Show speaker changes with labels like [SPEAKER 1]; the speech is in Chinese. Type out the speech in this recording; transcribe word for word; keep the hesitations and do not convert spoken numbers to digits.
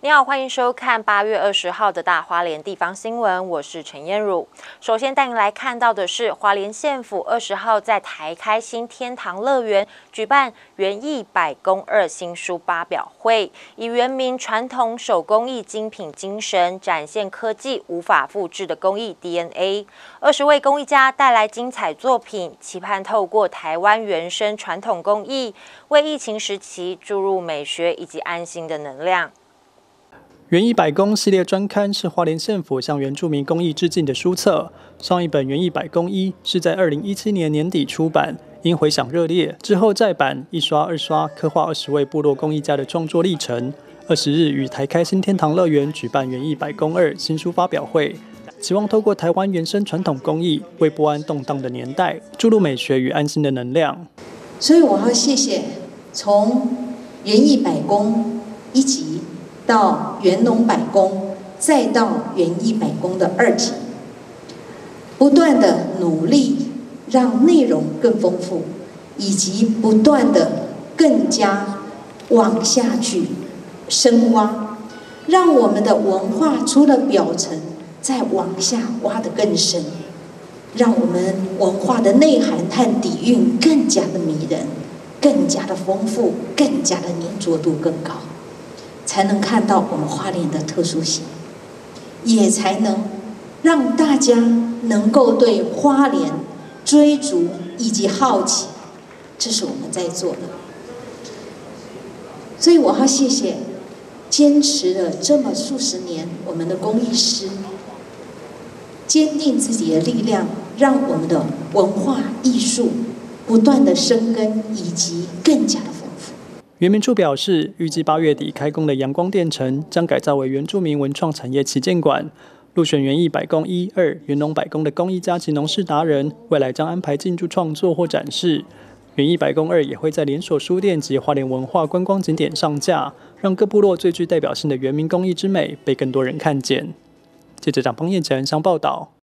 [SPEAKER 1] 你好，欢迎收看八月二十号的大花莲地方新闻，我是陈燕茹。首先带您来看到的是，花莲县府二十号在台开新天堂乐园举办园艺百工二新书发表会，以原民传统手工艺精品精神，展现科技无法复制的工艺 D N A。二十位工艺家带来精彩作品，期盼透过台湾原生传统工艺，为疫情时期注入美学以及安心的能量。
[SPEAKER 2] 园艺百工系列专刊是花莲县府向原住民工艺致敬的书册。上一本《园艺百工一》是在二零一七年年底出版，因回响热烈，之后再版一刷、二刷，刻画二十位部落工艺家的创作历程。二十日与台开新天堂乐园举办《园艺百工二》新书发表会，期望透过台湾原生传统工艺，为不安动荡的年代注入美学与安心的能量。
[SPEAKER 3] 所以我要谢谢从《园艺百工一集》到园农百工，再到园艺百工的二级，不断的努力让内容更丰富，以及不断的更加往下去深挖，让我们的文化除了表层，再往下挖得更深，让我们文化的内涵和底蕴更加的迷人，更加的丰富，更加的粘着度更高。才能看到我们花莲的特殊性，也才能让大家能够对花莲追逐以及好奇，这是我们在做的。所以我要谢谢坚持了这么数十年我们的工艺师，坚定自己的力量，让我们的文化艺术不断的生根，以及更加的丰富。
[SPEAKER 2] 原民处表示，预计八月底开工的阳光电城将改造为原住民文创产业旗舰馆，入选园艺百工一、二、园农百工的工艺家及农事达人，未来将安排进驻创作或展示。园艺百工二也会在连锁书店及花莲文化观光景点上架，让各部落最具代表性的原民工艺之美被更多人看见。记者长方彦辰香报道。